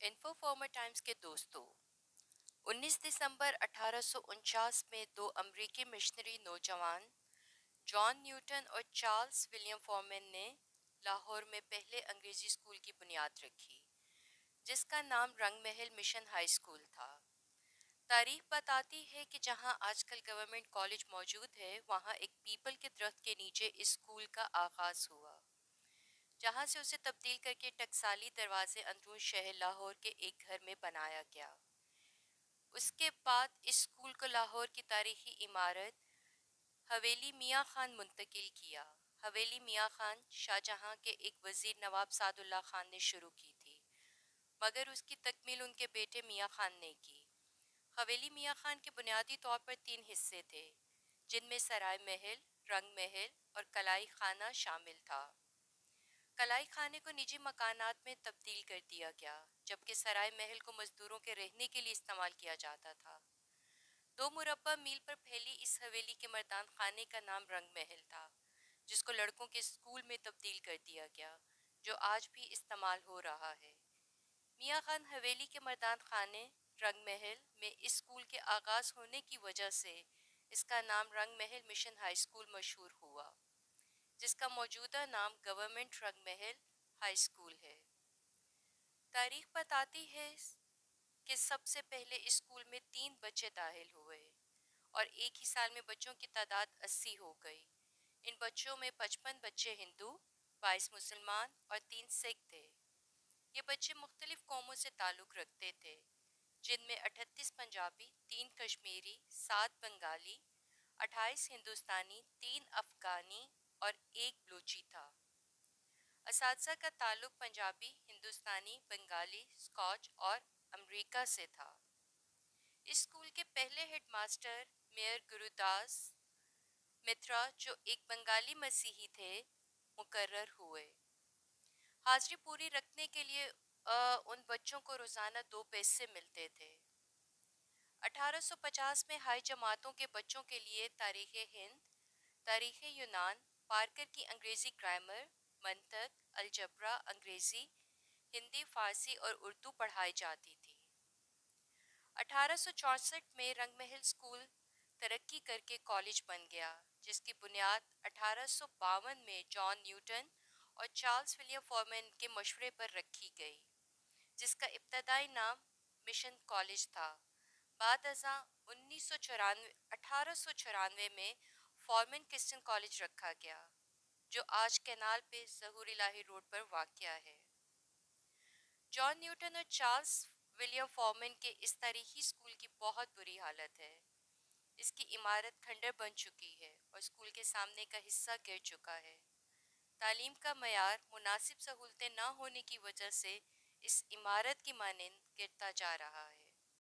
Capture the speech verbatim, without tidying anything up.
Info farmer Times کے دوستوں، انیس دسمبر اٹھارہ سو انچاس میں دو امریکی مشنری نوجوان جان نیوٹن اور چارلز ولیم فورمن نے لاہور میں پہلے انگریزی اسکول کی بنیاد رکھی، جس کا نام رنگ محل مشن ہائی اسکول تھا۔ تاریخ بتاتی ہے کہ جہاں آج کل گورنمنٹ کالج موجود ہے، وہاں ایک پیپل کے درخت کے نیچے اس اسکول کا آغاز ہوا، جہاں سے اسے تبدیل کر کے ٹکسالی دروازے اندرون شہر لاہور کے ایک گھر میں بنایا گیا۔ اس کے بعد اس اسکول کو لاہور کی تاریخی عمارت حویلی میاں خان منتقل کیا۔ حویلی میاں خان شاہ جہاں کے ایک وزیر نواب سعد اللہ خان نے شروع کی تھی، مگر اس کی تکمیل ان کے بیٹے میاں خان نے کی۔ حویلی میاں خان کے بنیادی طور پر تین حصے تھے، جن میں سرائے محل، رنگ محل اور کلائی خانہ شامل تھا۔ کلائی خانے کو نجی مکانات میں تبدیل کر دیا گیا، جبکہ سرائے محل کو مزدوروں کے رہنے کے لیے استعمال کیا جاتا تھا۔ دو مربع میل پر پھیلی اس حویلی کے مردان خانے کا نام رنگ محل تھا، جس کو لڑکوں کے اسکول میں تبدیل کر دیا گیا، جو آج بھی استعمال ہو رہا ہے۔ میاں خان حویلی کے مردان خانے رنگ محل میں اس اسکول کے آغاز ہونے کی وجہ سے اس کا نام رنگ محل مشن ہائی اسکول مشہور ہوا، جس کا موجودہ نام گورنمنٹ رنگ محل ہائی اسکول ہے۔ تاریخ بتاتی ہے کہ سب سے پہلے اس اسکول میں تین بچے داخل ہوئے اور ایک ہی سال میں بچوں کی تعداد اسی ہو گئی۔ ان بچوں میں پچپن بچے ہندو، بائیس مسلمان اور تین سکھ تھے۔ یہ بچے مختلف قوموں سے تعلق رکھتے تھے، جن میں اٹھتیس پنجابی، تین کشمیری، سات بنگالی، اٹھائیس ہندوستانی، تین افغانی اور ایک بلوچی تھا۔ اساتذہ کا تعلق پنجابی، ہندوستانی، بنگالی، اسکاچ اور امریکہ سے تھا۔ اس اسکول کے پہلے ہیڈ ماسٹر میئر گروداس مترا، جو ایک بنگالی مسیحی تھے، مقرر ہوئے۔ حاضری پوری رکھنے کے لیے آ, ان بچوں کو روزانہ دو پیسے ملتے تھے۔ اٹھارہ سو پچاس میں ہائی جماعتوں کے بچوں کے لیے تاریخ ہند، تاریخ یونان، پارکر کی انگریزی گرامر، منطق، الجبرا، انگریزی، ہندی، فارسی اور اردو پڑھائی جاتی تھی۔ اٹھارہ سو چونسٹھ میں رنگ محل اسکول ترقی کر کے کالج بن گیا، جس کی بنیاد اٹھارہ سو باون میں جان نیوٹن اور چارلز ولیم فورمن کے مشورے پر رکھی گئی، جس کا ابتدائی نام مشن کالج تھا۔ بعد ازاں انیس سو چورانوے اٹھارہ سو چورانوے میں فورمن کرسچن کالج رکھا گیا، جو آج کینال پہ ظہور الہی روڈ پر واقع ہے۔ جان نیوٹن اور چارلز ولیم فورمن کے اس تاریخی اسکول کی بہت بری حالت ہے۔ اس کی عمارت کھنڈر بن چکی ہے اور اسکول کے سامنے کا حصہ گر چکا ہے۔ تعلیم کا معیار مناسب سہولتیں نہ ہونے کی وجہ سے اس عمارت کی مانند گرتا جا رہا ہے۔